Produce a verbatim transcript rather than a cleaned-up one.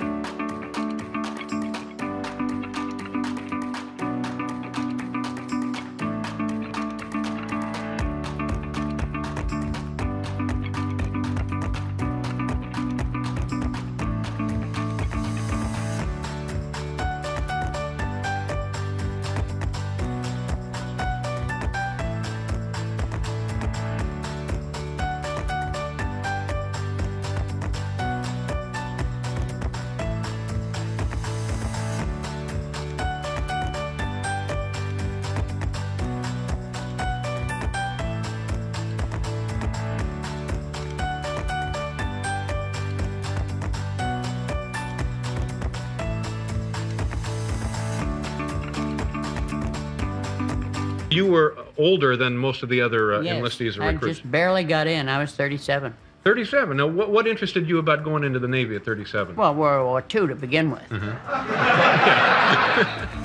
You were older than most of the other uh, Yes, enlistees or I recruits. just barely got in. I was thirty-seven. thirty-seven. Now, what, what interested you about going into the Navy at thirty-seven? Well, World War Two to begin with. Mm-hmm.